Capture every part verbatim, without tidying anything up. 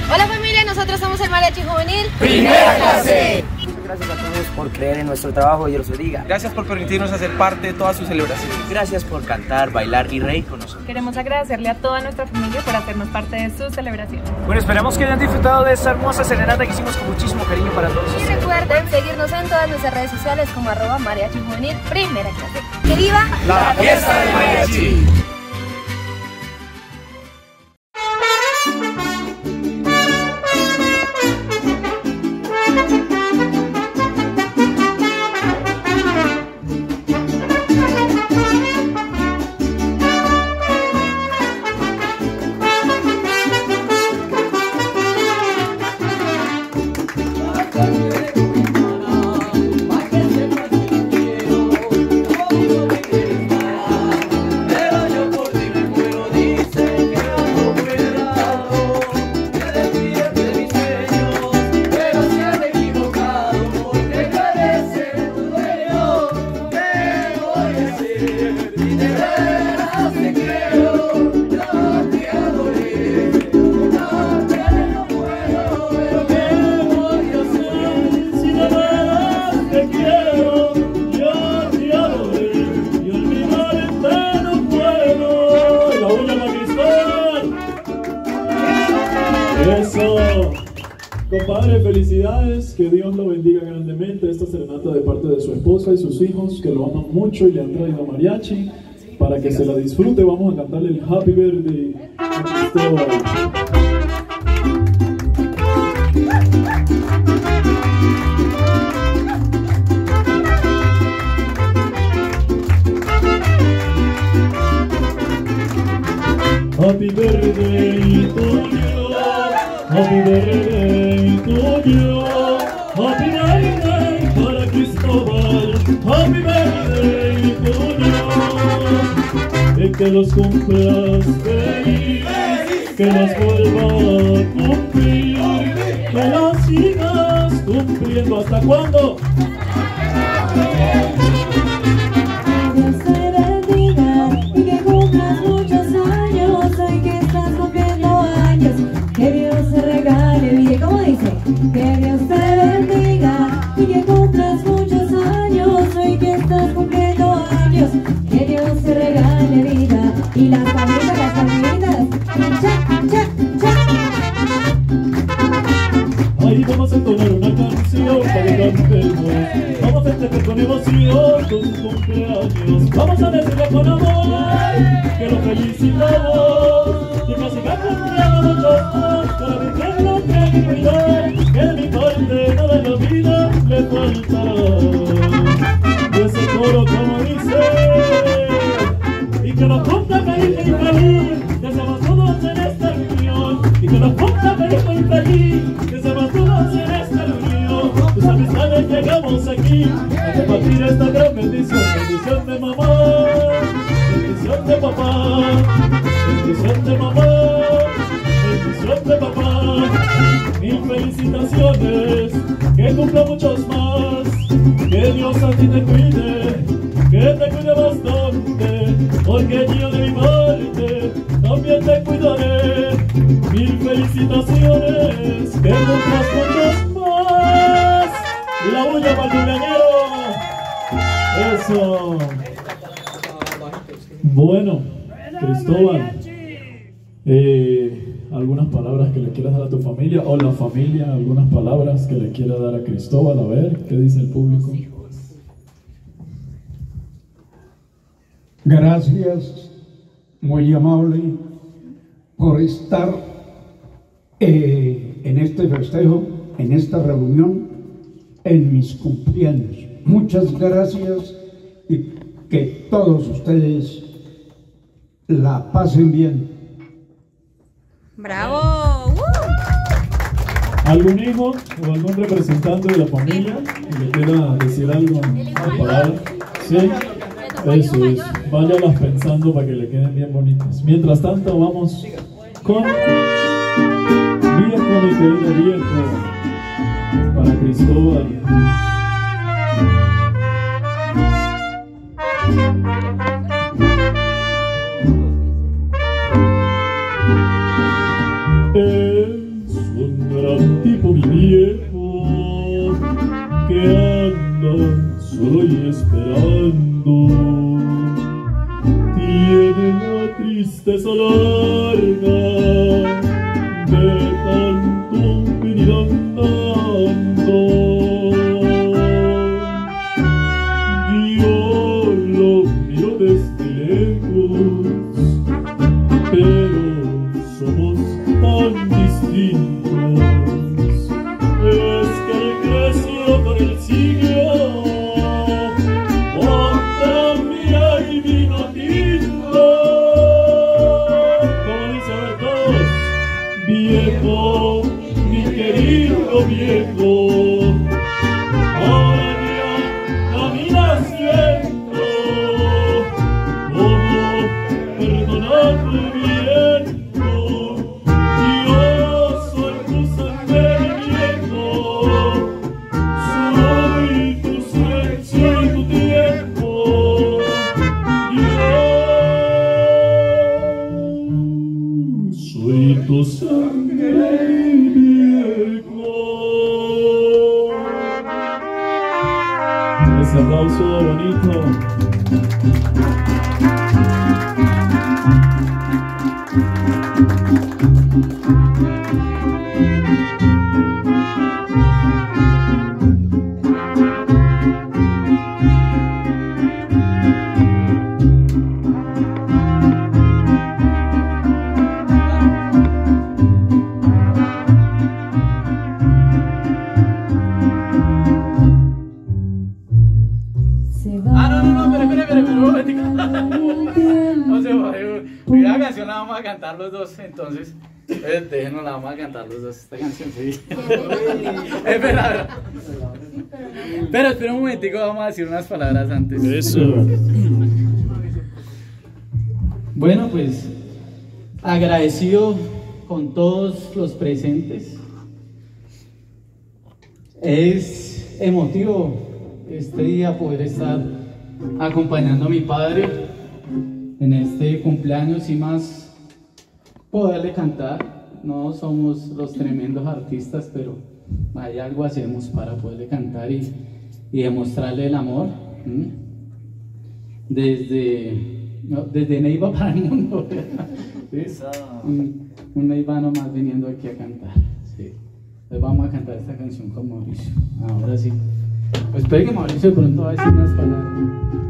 Hola familia, nosotros somos el Mariachi Juvenil Primera Clase. Muchas gracias a todos por creer en nuestro trabajo, Dios los bendiga. Gracias por permitirnos hacer parte de todas sus celebraciones. Gracias por cantar, bailar y reír con nosotros. Queremos agradecerle a toda nuestra familia por hacernos parte de sus celebraciones. Bueno, esperamos que hayan disfrutado de esta hermosa serenata que hicimos con muchísimo cariño para todos. Y recuerden seguirnos en todas nuestras redes sociales como arroba Mariachi Juvenil Primera Clase. ¡Que viva la fiesta del mariachi! Eso, compadre, felicidades, que Dios lo bendiga grandemente. Esta serenata de parte de su esposa y sus hijos, que lo aman mucho y le han traído mariachi para que se la disfrute. Vamos a cantarle el Happy Birthday a Cristóbal. Happy birthday to you, happy birthday to you, happy birthday para Cristóbal, happy birthday to you. Que los cumplas feliz, que las vuelva a cumplir, que las sigas cumpliendo. ¿Hasta cuándo? Que Dios te regale vida, ¿cómo dice? Que Dios te bendiga y que cumplas muchos años, hoy que estás cumpliendo años. Que Dios te regale vida y las palmitas, las palmitas, cha, cha, cha. Ahí vamos a entonar una canción para que cantemos. Vamos a festejar con emoción con sus cumpleaños. Vamos a decirle con amor que lo felicitamos y que siga cumpliendo muchos más. Para vivir lo que me cuidó, que mi parte nada en la vida le falta. Y ese coro como dice, y que nos cumpla feliz y feliz, que seamos todos en esta reunión. Y que nos cumpla feliz y feliz, que seamos todos en esta reunión. Tus amistades llegamos aquí a compartir esta gran bendición. Bendición de mamá, bendición de papá, bendición de mamá, bendición de papá. Mil felicitaciones, que cumpla muchos más. Que Dios a ti te cuide, que te cuide bastante, porque yo de mi parte también te cuidaré. Mil felicitaciones, que cumplas muchos más. Y la bulla para el cumpleañero. Eso. Bueno, Cristóbal, eh, algunas palabras que le quieras dar a tu familia, o la familia, algunas palabras que le quiera dar a Cristóbal. A ver, ¿qué dice el público? Gracias, muy amable, por estar eh, en este festejo, en esta reunión, en mis cumpleaños. Muchas gracias y que todos ustedes la pasen bien. ¡Bravo! ¡Uh! ¿Algún hijo o algún representante de la familia que le quiera decir algo? ¿Una palabra? ¿Sí? Eso es. Váyalas pensando para que le queden bien bonitas. Mientras tanto, vamos con Viejo, mi querido viejo, para Cristóbal. En su viejo que anda solo y esperando, tiene la tristeza larga de tanto venir andando. Yo lo miro desde lejos, pero somos tan distintos. Es que él creció con el siglo, otra mira y vino tinto. Como dice Bertos, viejo, mi querido viejo, ahora ya caminas lento, como perdonando el viento. Yo soy tu sendero viejo, soy tu silencio y tu tiempo. Yo soy tu sangre viejo. Ese aplauso bonito. Ah, no, no, no, espere, espere, espere, un momentico. No se va, la canción la vamos a cantar los dos, entonces, eh, déjenos, la vamos a cantar los dos, esta canción, sí. Espera, espera. Pero espera un momentico, vamos a decir unas palabras antes. Eso. Bueno, pues, agradecido con todos los presentes. Es emotivo este día poder estar acompañando a mi padre en este cumpleaños y más poderle cantar. No somos los tremendos artistas, pero hay algo hacemos para poderle cantar y, y demostrarle el amor. ¿Mm? Desde, no, desde Neiva para el mundo. ¿Sí? Un, un neivano más viniendo aquí a cantar. Sí. Entonces vamos a cantar esta canción con Mauricio. Ahora sí. Pues espere que Mauricio de pronto va a decir unas palabras.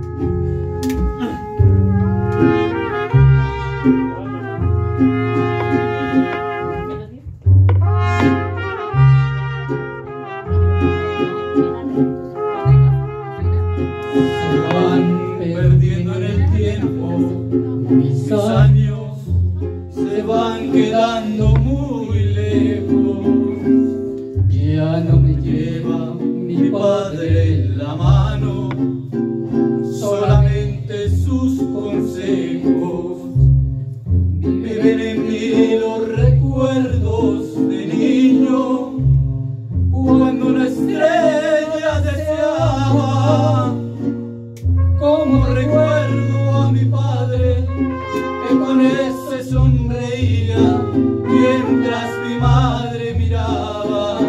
Se van perdiendo en el tiempo, mis años se van quedando muy lejos. Ya no me lleva mi padre en la mano, solamente sus consejos. Viven en mí los recuerdos de niño, cuando una estrella deseaba. Como recuerdo a mi padre, que con él se sonreía mientras mi madre miraba.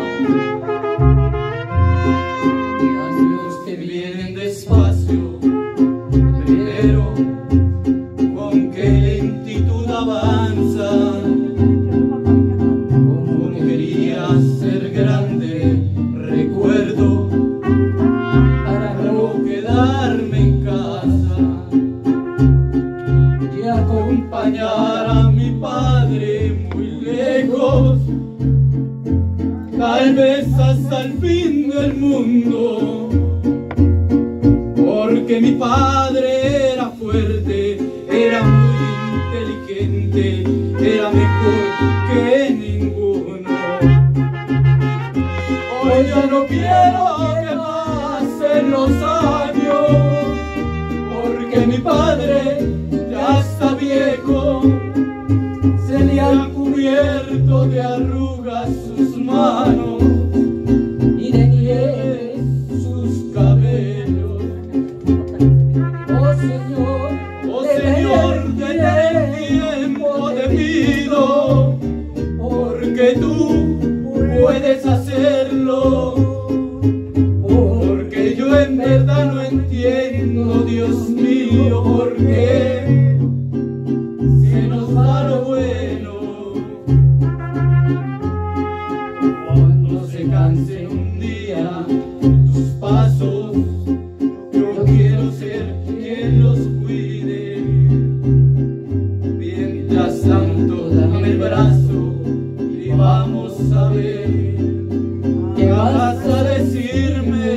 Despacio, pero con qué lentitud avanzan. Como quería ser grande, recuerdo, para no quedarme en casa y acompañar a mi padre muy lejos, tal vez hasta el fin del mundo. Porque mi padre era fuerte, era muy inteligente, era mejor que ninguno. Hoy ya no quiero que pasen los años, porque mi padre ya está viejo, se le han cubierto de arrugas sus manos y de nieve sus cabellos. Oh Señor, oh Señor, detén el tiempo, te pido, porque tú puedes hacer solo, porque yo en verdad no entiendo, Dios mío, por qué se nos va lo bueno. Cuando se canse un día tus pasos, yo quiero ser quien los cuide. Mientras tanto, dame el brazo y vamos a ver qué vas a decirme.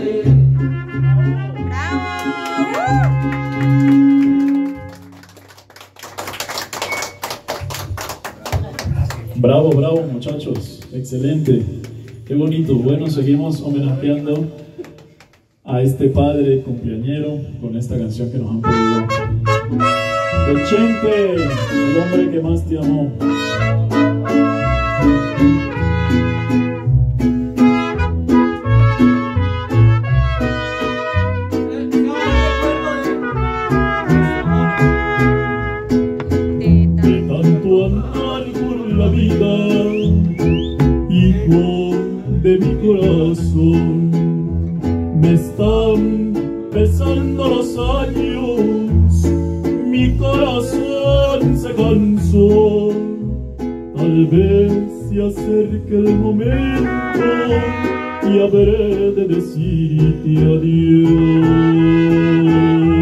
Bravo, bravo muchachos, excelente, qué bonito. Bueno, seguimos homenajeando a este padre cumpleañero con esta canción que nos han pedido. El Chente, el hombre que más te amó. De tanto andar por la vida, hijo de mi corazón, me están pesando los años, mi corazón se cansó. Tal vez se acerque el momento y habré de decirte adiós.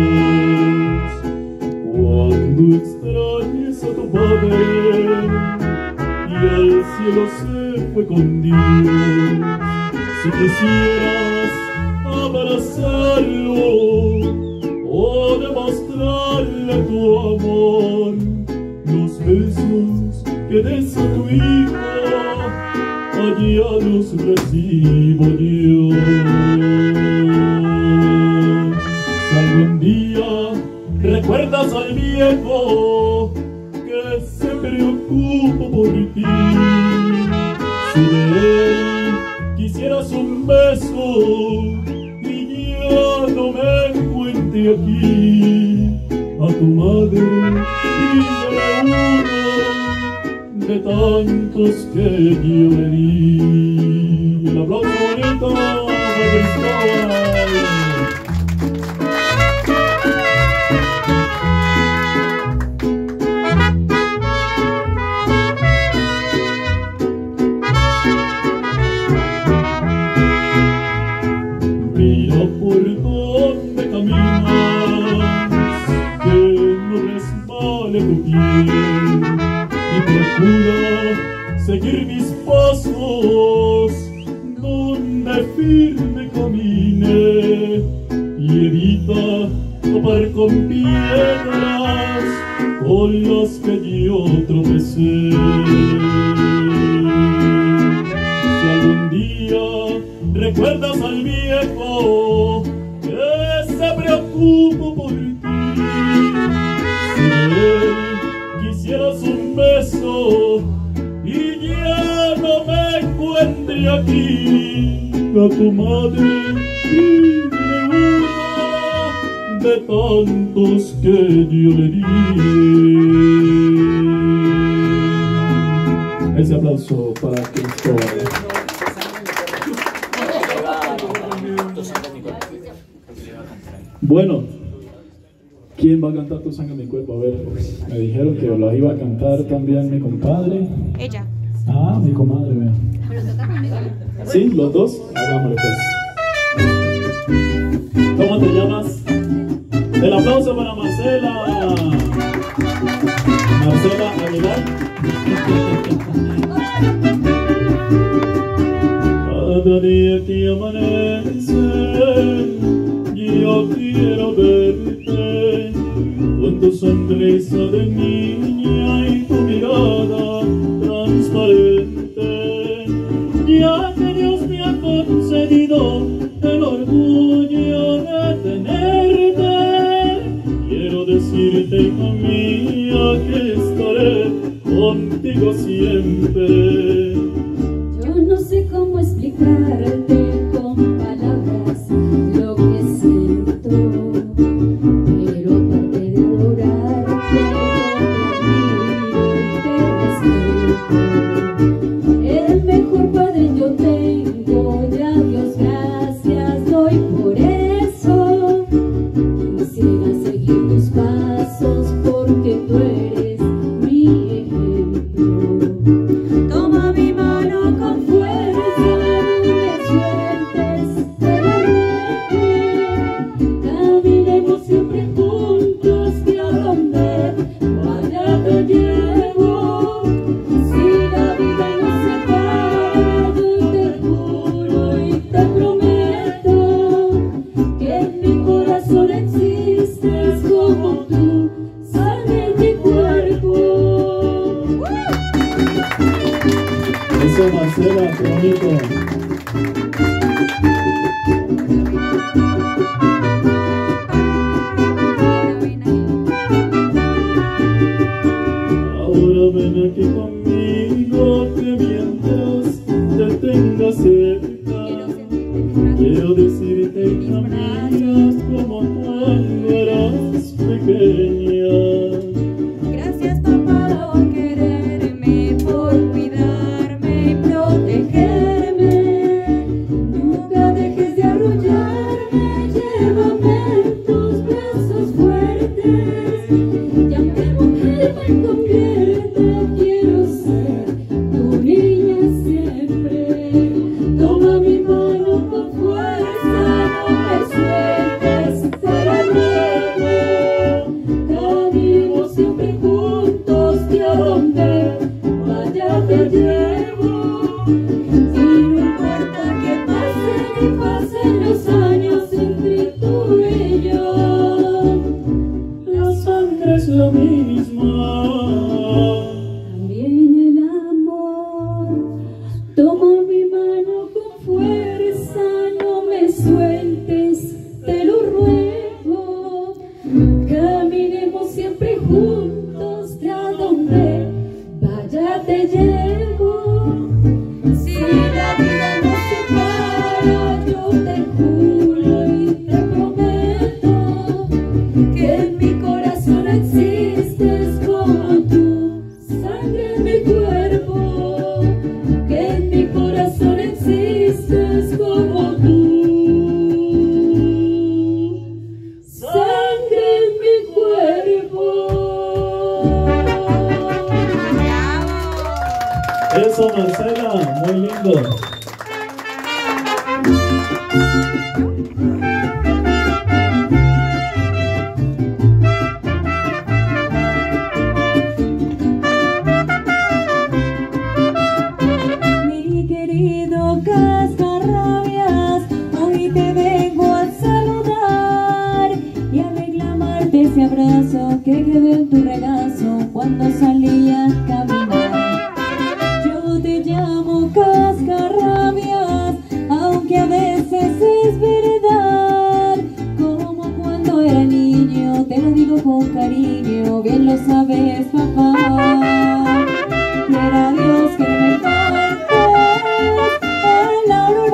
Cuando extrañes a tu padre y al cielo se fue con Dios, si quisieras abrazarlo o demostrarle tu amor, los besos que des a tu hijo, allá los recibo yo. Si algún día recuerdas al viejo que se preocupa por ti, si de él quisieras un beso y ya no me encuentre aquí, a tu madre pídele uno de tantos que yo le di. El aplauso bonito de Cristóbal. Mira por donde caminas, que no resbale tu piel, y procura seguir mis pasos donde firme camine, y evita topar con piedras con las que yo tropecé. Si algún día recuerdas al viejo que se preocupa por ti, si él quisieras un beso y ya no me encuentre aquí, a tu madre pídele uno de tantos que yo le di. Ese aplauso para Cristóbal. Bueno, ¿quién va a cantar Tu sangre en mi cuerpo? A ver, me dijeron que la iba a cantar también mi compadre. Ella. Ah, mi comadre, vea. ¿Sí? ¿Los dos? Hagámosle pues. ¿Cómo te llamas? El aplauso para Marcela. Marcela Aguilar. Cada día que amanece, yo quiero verte con tu sonrisa de niña y tu mirada transparente. Ya que Dios me ha concedido el orgullo de tenerte, quiero decirte, hija mía, que estaré contigo siempre. Yo no sé cómo explicarte con palabras lo que siento, pero aparte de adorarte, yo te admiro y te respeto. El mejor padre yo tengo Marcela, qué bonito. Ahora ven aquí conmigo, que mientras te tenga cerca, quiero decirte, hija mía, como cuando eras pequeña. Gracias, papá, por quererme, por cuidarme y protegerme. Nunca dejes de arrullarme, llévame en tus brazos fuertes. Y aunque mujer me convierta, quiero ser tu niña siempre. Toma mi mano con fuerza, no me sueltes, te la ruego. Caminemos siempre juntos, que a donde vaya te llevo. Y no importa que pasen y pasen los años entre tú y yo, La sangre es la misma. también el amor. Toma mi mano con fuerza, no me sueltes, te lo ruego. Caminemos siempre juntos, que a donde vaya te llevo. Si la vida nos separa, yo te juro y te prometo que en mi corazón existes como tú, sangre en mi cuerpo. Que en mi corazón existes como tú, sangre en mi cuerpo. Eso, Marcela, muy lindo. Mi querido Cascarrabias, hoy te vengo a saludar y a reclamarte ese abrazo que quedó en tu regazo cuando salías a caminar. Yo te llamo Cascarrabias, aunque a veces es verdad. Como cuando era niño, te lo digo con cariño, bien lo sabes, papá. Quiera Dios que me faltes a la orilla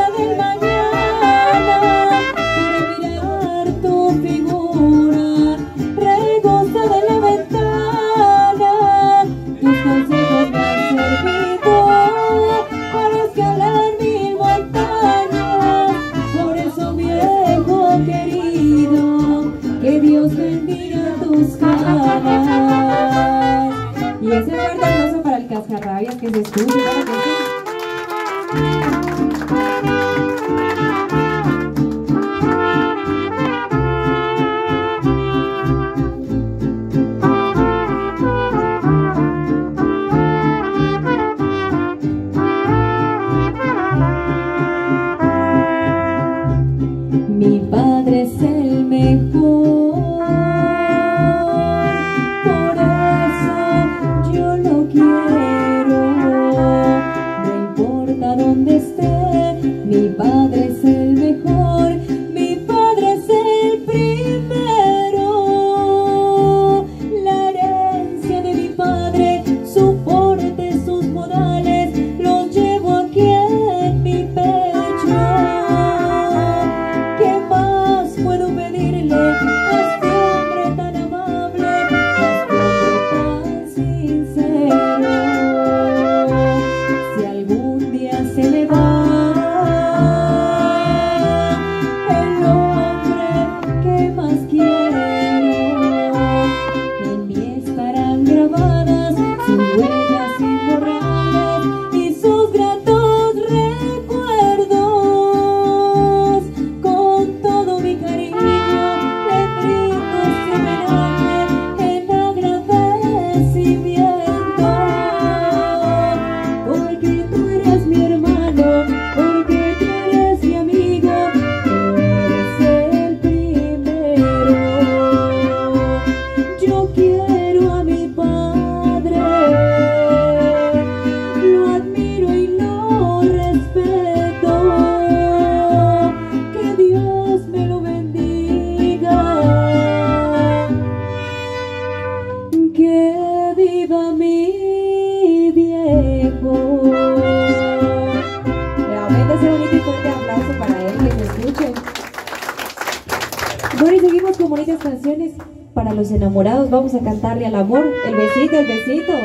Bueno, y seguimos con bonitas canciones para los enamorados. Vamos a cantarle al amor. El besito, el besito.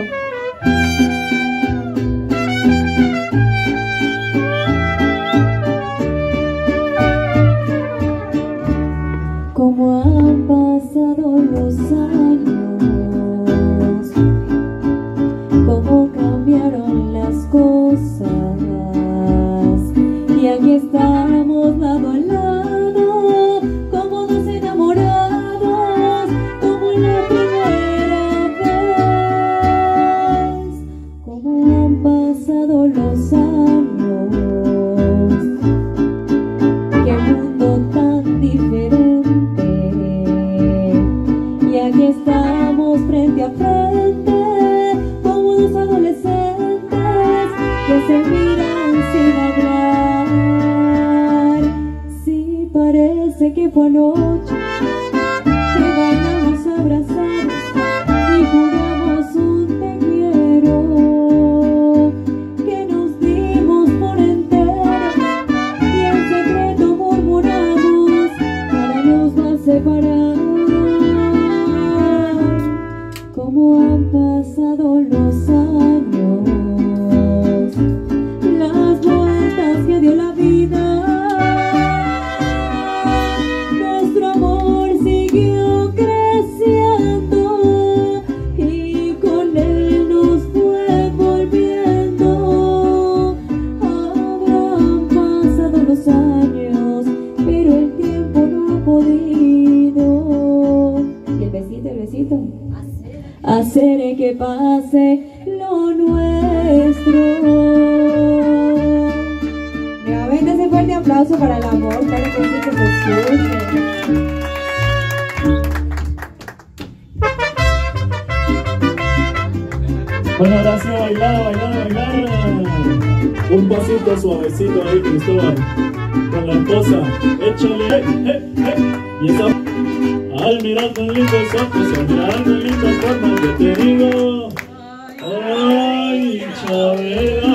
Como han pasado los años, cómo cambiaron las cosas, y aquí estamos lado a lado, como dos enamorados, como en la primera vez. Como han pasado los años, qué mundo tan diferente, y aquí estamos frente a frente, como dos adolescentes que se miran sin hablar. Sí, parece que fue anoche que bailamos abrazados y juramos un te quiero, que nos dimos por entero y en secreto murmuramos, nada nos va a separar. Como han pasado los años, las vueltas que dio la vida, nuestro amor siguió creciendo y con él nos fue volviendo. Habrán pasado los años, pero el tiempo no ha podido. Y el besito, el besito, hacer que pase lo nuestro. Nuevamente ese fuerte aplauso para el amor, claro que sí, que se escuche. Bueno, ahora sí, a bailar, a bailar, a bailar. Un pasito suavecito ahí, Cristóbal, con la esposa. Échale, eh, eh, eh. Y esa... Al mirar tan lindos ojos, al mirar tan lindas formas, yo te digo, ay, Chabela.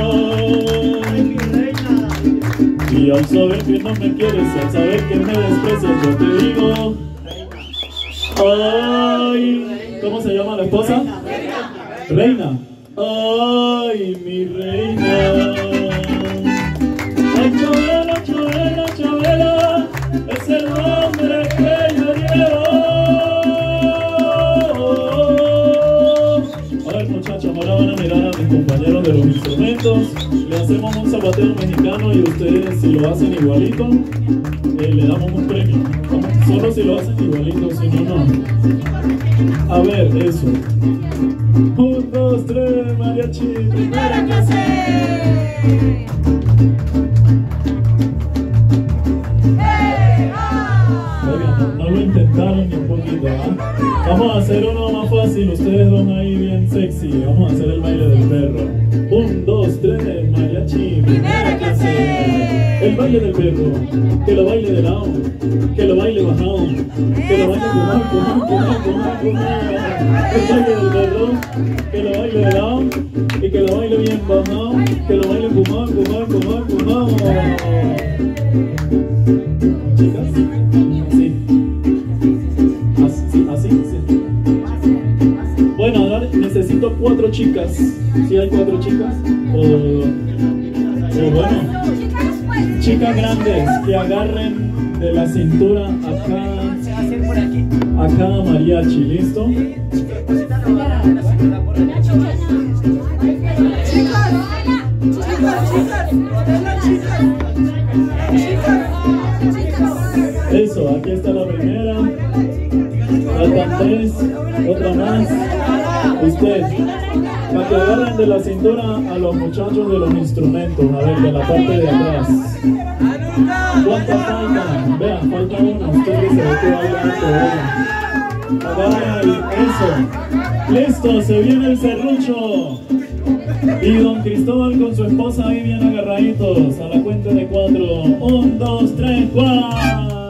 Y al saber que no me quieres, al saber que me desprecias, yo te digo, ay, ¿cómo se llama la esposa? Reina. Ay, mi reina. Ay, Chabela, Chabela, Chabela, es el nombre que yo llevo. A ver, muchachos, ahora van a mirar a mis compañeros de los instrumentos. Le hacemos un zapateo mexicano y ustedes, si lo hacen igualito, eh, le damos un premio. Solo si lo hacen igualito, si no, no. A ver, eso. Un, dos, tres, mariachi, primera clase. Oigan, no, no lo intentaron ni un poquito, ¿ah? ¿eh? Vamos a hacer uno más fácil, ustedes van ahí bien sexy. Vamos a hacer el baile del perro. Un, dos, tres, mariachi, primera clase. El baile del perro, que lo baile de lado, que lo baile bajado, que lo baile cojado, cojado, cojado, cojado, cojado. El baile del perro, que lo baile de lado y que lo baile bien bajado, que lo baile fumado, fumado, fumado, fumado. Chicas, sí, así, así, sí. Bueno, ahora necesito cuatro chicas. ¿Sí hay cuatro chicas? O, o bueno, chicas grandes que agarren de la cintura acá, a cada mariachi, ¿listo? Eso, aquí está la primera. Faltan tres, otra más. Usted, para que agarren de la cintura a los muchachos de los instrumentos, a ver, de la parte de atrás. ¿Cuántas faltan? Vean, falta una, usted que se ve que bailando. Agarren ahí, eso. Listo, se viene el serrucho. Y don Cristóbal con su esposa ahí bien agarraditos. A la cuenta de cuatro. Un, dos, tres, cuatro.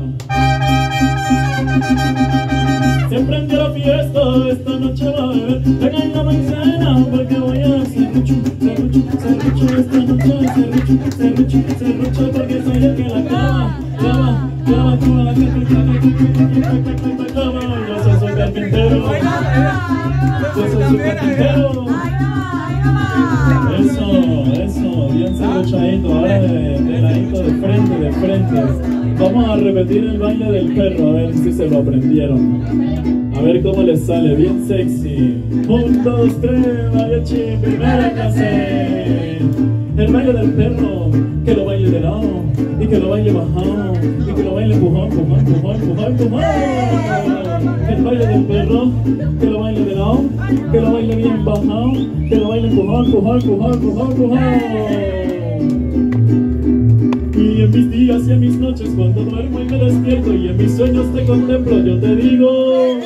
Se prendió la fiesta, esta noche va a beber. Vengan la maicena porque voy a hacer mucho, serrucho, serrucho, esta noche serrucho, serrucho, serrucho porque soy baile que la clava, clava, clava, clava, la clava, clava, yo soy su carpintero, yo soy su carpintero. Eso, eso, bien cerruchadito, ahora de, de ladito, de frente, de frente. Vamos a repetir el baile del perro, a ver si se lo aprendieron. A ver cómo les sale, bien sexy. Un, dos, tres, mariachi, primera clase. El baile del perro, que lo baile de lado, y que lo baile bajado, y que lo baile empujón, empujón, empujón, empujón, empujón. El baile del perro, que lo baile de lado, que lo baile bien bajado, que lo baile empujón, empujón, empujón, empujón, empujón. Y en mis días y en mis noches, cuando duermo y me despierto, y en mis sueños te contemplo, yo te digo,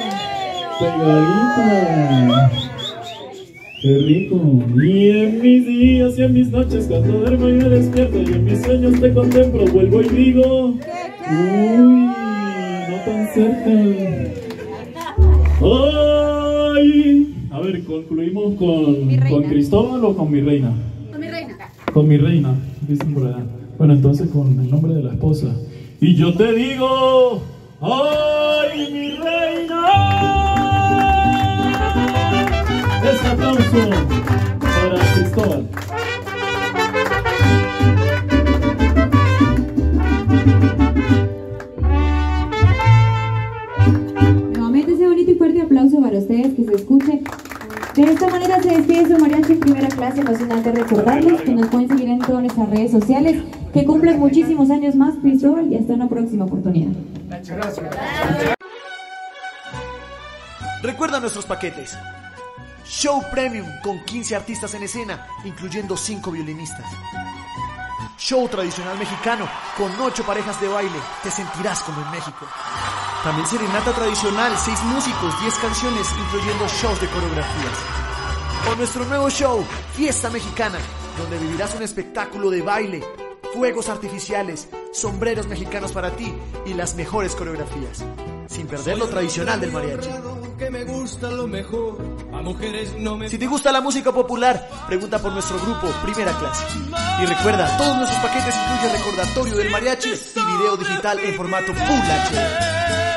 pegadita. ¡Qué rico! Y en mis días y en mis noches, cuando duermo y me despierto, y en mis sueños te contemplo, vuelvo y digo, uy, no tan cerca. ¡Ay! A ver, concluimos con, con Cristóbal o con mi reina. Con mi reina. Con mi reina, dicen por allá. Bueno, entonces con el nombre de la esposa. Y yo te digo, ¡ay, mi reina! Ese aplauso para Cristóbal. Nuevamente ese bonito y fuerte aplauso para ustedes, que se escuche. De esta manera se despide su mariachi en primera clase, no sin antes recordarles que nos pueden seguir en todas nuestras redes sociales, que cumplen muchísimos años más, Cristóbal, y hasta una próxima oportunidad. Gracias. Recuerda nuestros paquetes. Show Premium con quince artistas en escena, incluyendo cinco violinistas. Show tradicional mexicano con ocho parejas de baile, te sentirás como en México. También serenata tradicional, seis músicos, diez canciones, incluyendo shows de coreografías. O nuestro nuevo show, Fiesta Mexicana, donde vivirás un espectáculo de baile, fuegos artificiales, sombreros mexicanos para ti y las mejores coreografías, sin perder lo tradicional del mariachi. Si te gusta la música popular, pregunta por nuestro grupo Primera Clase. Y recuerda, todos nuestros paquetes incluyen recordatorio del mariachi y video digital en formato Full H D.